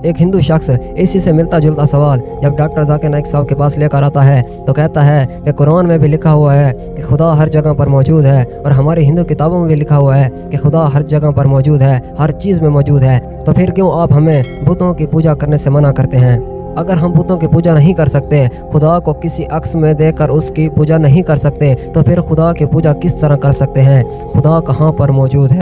एक हिंदू शख्स इसी से मिलता जुलता सवाल जब डॉक्टर जाकिर नाइक साहब के पास लेकर आता है तो कहता है कि कुरान में भी लिखा हुआ है कि खुदा हर जगह पर मौजूद है और हमारी हिंदू किताबों में भी लिखा हुआ है कि खुदा हर जगह पर मौजूद है, हर चीज़ में मौजूद है। तो फिर क्यों आप हमें बुतों की पूजा करने से मना करते हैं? अगर हम बुतों की पूजा नहीं कर सकते, खुदा को किसी अक्स में देखकर उसकी पूजा नहीं कर सकते, तो फिर खुदा की पूजा किस तरह कर सकते हैं? खुदा कहाँ पर मौजूद है?